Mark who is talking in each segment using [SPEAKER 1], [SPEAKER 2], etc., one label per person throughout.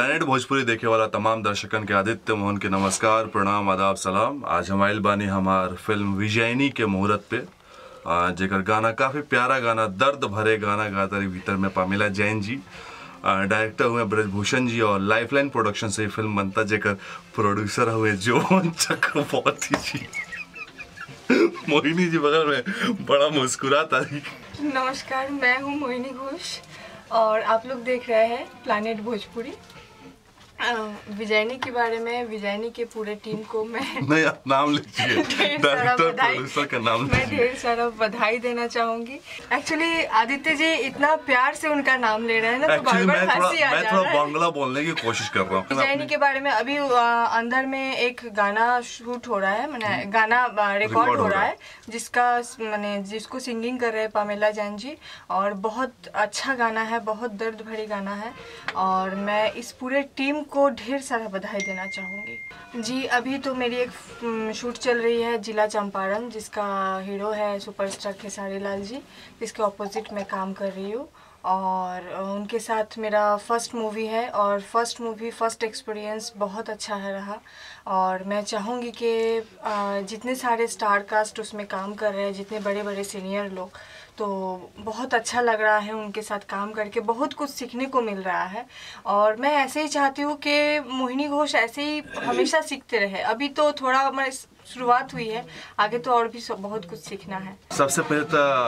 [SPEAKER 1] Planet Bhojpuri देखे वाला तमाम दर्शकन के आदित्य मोहन के नमस्कार, प्रणाम, आदाब, सलाम। आज हम आइल बानी हमार फिल्म विजयनी के मुहूर्त पे, जेकर गाना काफ़ी प्यारा गाना, दर्द भरे गाना गाता रही भीतर में पामिला जैन जी, डायरेक्टर हुए ब्रजभूषण जी और लाइफलाइन प्रोडक्शन से फिल्म बनता, जेकर प्रोड्यूसर हुए जोन चक्रवर्ती जी। मोहिनी जी बगल में बड़ा मुस्कुराता रही।
[SPEAKER 2] नमस्कार, मैं हूँ मोहिनी घोष और आप लोग देख रहे हैं प्लैनेट भोजपुरी। विजयनी के बारे में, विजयनी के पूरे टीम को मैं
[SPEAKER 1] नहीं, आप नाम लीजिए, डायरेक्टर प्रोड्यूसर का नाम
[SPEAKER 2] मैं ढेर सारा बधाई देना चाहूंगी। एक्चुअली आदित्य जी इतना प्यार से उनका नाम ले रहे हैं ना, तो बार-बार हंसी आ जा रहा है।
[SPEAKER 1] मैं थोड़ा बांग्ला बोलने की कोशिश कर रहा हूँ।
[SPEAKER 2] विजयनी के बारे में अभी अंदर में एक गाना शूट हो रहा है, मैंने गाना रिकॉर्ड हो रहा है, जिसका मैंने जिसको सिंगिंग कर रहे हैं पामिला जैन जी, और बहुत अच्छा गाना है, बहुत दर्द भरी गाना है, और मैं इस पूरे टीम को ढेर सारा बधाई देना चाहूँगी जी। अभी तो मेरी एक शूट चल रही है जिला चंपारण, जिसका हीरो है सुपरस्टार खेसारी लाल जी, जिसके ऑपोजिट मैं काम कर रही हूँ, और उनके साथ मेरा फर्स्ट मूवी है, और फर्स्ट एक्सपीरियंस बहुत अच्छा है रहा। और मैं चाहूँगी कि जितने सारे स्टार कास्ट उसमें काम कर रहे हैं, जितने बड़े बड़े सीनियर लोग, तो बहुत अच्छा लग रहा है उनके साथ काम करके, बहुत कुछ सीखने को मिल रहा है। और मैं ऐसे ही चाहती हूँ कि मोहिनी घोष ऐसे ही हमेशा सीखते रहे। अभी तो थोड़ा हमारी शुरुआत हुई है, आगे तो और भी बहुत कुछ सीखना है।
[SPEAKER 1] सबसे पहले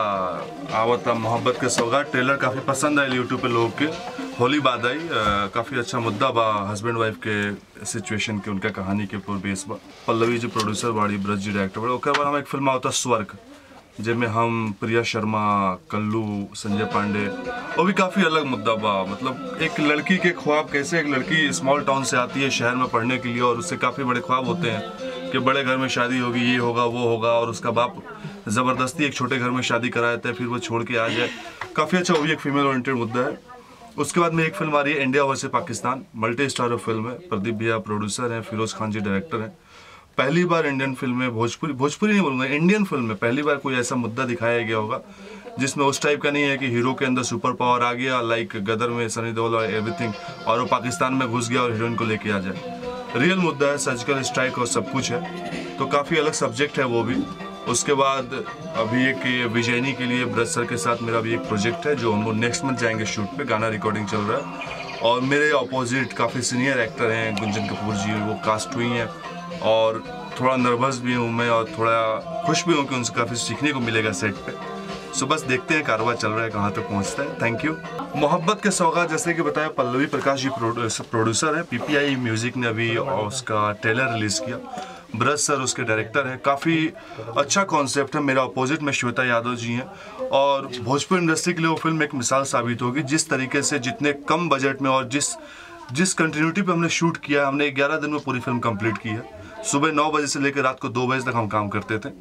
[SPEAKER 1] तो आवता मोहब्बत के सौगात ट्रेलर काफ़ी पसंद आए यूट्यूब पे लोग के, होली बाद आई, काफ़ी अच्छा मुद्दा बा हस्बैंड वाइफ के सिचुएशन के, उनका कहानी के ऊपर बेस बा। पल्लवी जी प्रोड्यूसर बाड़ी, ब्रज जी डायरेक्टर बाड़ी। ओकर बाद हम एक फिल्म आवता स्वर्ग, जिसमें हम प्रिया शर्मा, कल्लू, संजय पांडे, वो भी काफ़ी अलग मुद्दा बा। मतलब एक लड़की के ख्वाब, कैसे एक लड़की स्मॉल टाउन से आती है शहर में पढ़ने के लिए, और उससे काफ़ी बड़े ख्वाब होते हैं कि बड़े घर में शादी होगी, ये होगा वो होगा, और उसका बाप ज़बरदस्ती एक छोटे घर में शादी करा देता है, फिर वो छोड़ के आ जाए। काफ़ी अच्छा, वो भी एक फीमेल ओरिएंटेड मुद्दा है। उसके बाद में एक फिल्म आ रही है India versus Pakistan, multi starrer film है। प्रदीप भैया प्रोड्यूसर हैं, फिरोज़ खान जी डायरेक्टर हैं। पहली बार इंडियन फिल्म में, भोजपुरी नहीं बोलूँगा, इंडियन फिल्म में पहली बार कोई ऐसा मुद्दा दिखाया गया होगा जिसमें उस टाइप का नहीं है कि हीरो के अंदर सुपर पावर आ गया, लाइक गदर में सनी देओल और एवरीथिंग, और वो पाकिस्तान में घुस गया और हीरोइन को लेके आ जाए। रियल मुद्दा है, सर्जिकल स्ट्राइक और सब कुछ है, तो काफ़ी अलग सब्जेक्ट है वो भी। उसके बाद अभी एक विजयनी के लिए ब्रज सर के साथ मेरा भी एक प्रोजेक्ट है, जो हम लोग नेक्स्ट मंथ जाएंगे शूट पे, गाना रिकॉर्डिंग चल रहा है। और मेरे अपोजिट काफ़ी सीनियर एक्टर हैं, गुंजन कपूर जी, वो कास्ट हुई हैं, और थोड़ा नर्वस भी हूँ मैं, और थोड़ा खुश भी हूँ कि उनसे काफ़ी सीखने को मिलेगा सेट पे। सो बस देखते हैं कारवा चल रहा है कहाँ तक पहुँचता है। Thank you. मोहब्बत के सौगात, जैसे कि बताया, पल्लवी प्रकाश जी प्रोड्यूसर है, पीपीआई म्यूजिक ने अभी उसका ट्रेलर रिलीज़ किया, ब्रज सर उसके डायरेक्टर हैं। काफ़ी अच्छा कॉन्सेप्ट है। मेरा अपोजिट में श्वेता यादव जी हैं, और भोजपुरी इंडस्ट्री के लिए वो फिल्म एक मिसाल साबित होगी, जिस तरीके से जितने कम बजट में और जिस कंटिन्यूटी पे हमने शूट किया, हमने 11 दिन में पूरी फिल्म कंप्लीट की है। सुबह 9 बजे से लेकर रात को 2 बजे तक हम काम करते थे,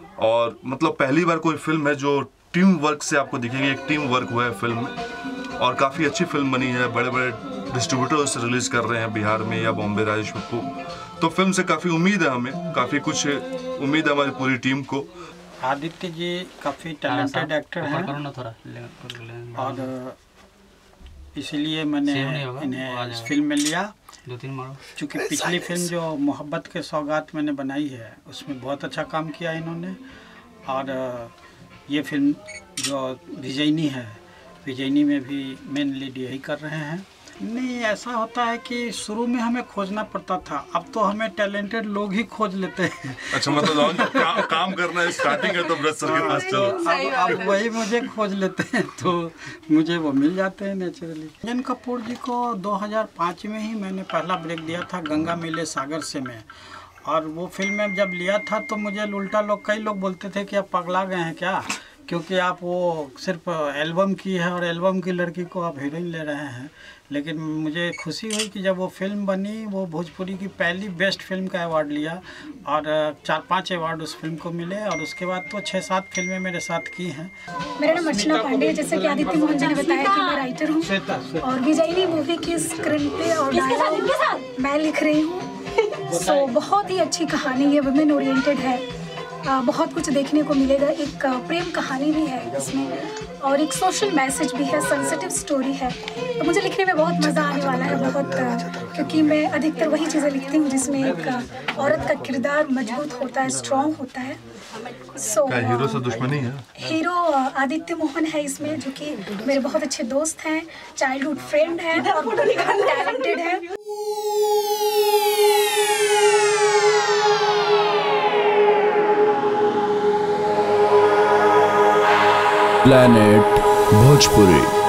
[SPEAKER 1] और मतलब पहली बार कोई फिल्म है जो टीम वर्क से आपको दिखेगी, एक टीम वर्क हुआ है फिल्म में, और काफ़ी अच्छी फिल्म बनी है। बड़े बड़े डिस्ट्रीब्यूटर्स रिलीज़ कर रहे हैं बिहार में या बॉम्बे, राजेश पप्पू, तो फिल्म से काफ़ी उम्मीद है, हमें काफ़ी कुछ उम्मीद है हमारी पूरी टीम को।
[SPEAKER 3] आदित्य जी काफ़ी टैलेंटेड एक्टर हैं, और इसीलिए मैंने इन्हें इस फिल्म में लिया, चूँकि पिछली फिल्म जो मोहब्बत के सौगात मैंने बनाई है, उसमें बहुत अच्छा काम किया इन्होंने। और ये फिल्म जो विजयनी है, विजयनी में भी मेन लीड यही कर रहे हैं। नहीं, ऐसा होता है कि शुरू में हमें खोजना पड़ता था, अब तो हमें टैलेंटेड लोग ही खोज लेते हैं। अच्छा, मतलब
[SPEAKER 1] काम करना है, स्टार्टिंग है तो ब्रज सर के पास चलो।
[SPEAKER 3] अब वही मुझे खोज लेते हैं, तो मुझे वो मिल जाते हैं नेचुरली। गुंजन कपूर जी को 2005 में ही मैंने पहला ब्रेक दिया था, गंगा मिले सागर से में, और वो फिल्म में जब लिया था तो मुझे उल्टा कई लोग बोलते थे कि आप पगला गए हैं क्या, क्योंकि आप वो सिर्फ एल्बम की है और एल्बम की लड़की को आप हीरोइन ले रहे हैं। लेकिन मुझे खुशी हुई कि जब वो फिल्म बनी, वो भोजपुरी की पहली बेस्ट फिल्म का अवार्ड लिया, और 4-5 अवार्ड उस फिल्म को मिले, और उसके बाद तो 6-7 फिल्में मेरे साथ की हैं।
[SPEAKER 4] मेरा नाम अर्चना पांडे, जैसे कि आदित्य मोहन जी ने बताया कि मैं राइटर हूँ, और विजयनी मूवी की स्क्रीन पे और डायलॉग मैं लिख रही हूँ। सो बहुत ही अच्छी कहानी है, वुमेन ओरिएंटेड है, बहुत कुछ देखने को मिलेगा। एक प्रेम कहानी भी है इसमें और एक सोशल मैसेज भी है, सेंसिटिव स्टोरी है। तो मुझे लिखने में बहुत मज़ा आने वाला है, बहुत, क्योंकि मैं अधिकतर वही चीज़ें लिखती हूँ जिसमें एक औरत का किरदार मजबूत होता है, स्ट्रॉन्ग होता है।
[SPEAKER 1] हीरो से दुश्मनी है? हीरो
[SPEAKER 4] आदित्य मोहन है इसमें, जो कि मेरे बहुत अच्छे दोस्त हैं, चाइल्डहुड फ्रेंड हैं और बहुत टैलेंटेड है।
[SPEAKER 5] प्लैनेट भोजपुरी।